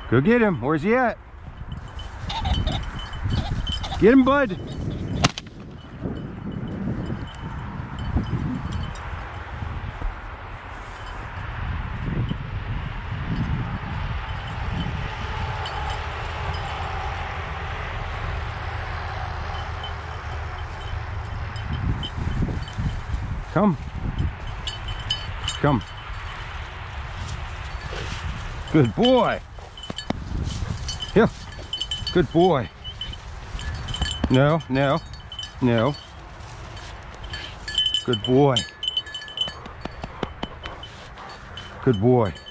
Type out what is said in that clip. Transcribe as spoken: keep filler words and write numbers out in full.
Go get him. Where's he at? Get him, bud. Come. Come. Good boy. Here. Good boy. No, no, no. Good boy. Good boy.